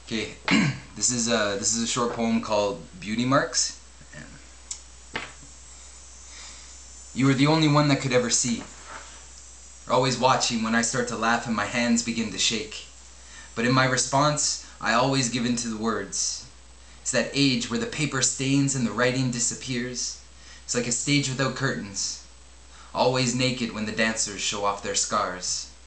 Okay, this is a short poem called Beauty Marks. You were the only one that could ever see. You're always watching when I start to laugh and my hands begin to shake. But in my response, I always give in to the words. It's that age where the paper stains and the writing disappears. It's like a stage without curtains, always naked when the dancers show off their scars.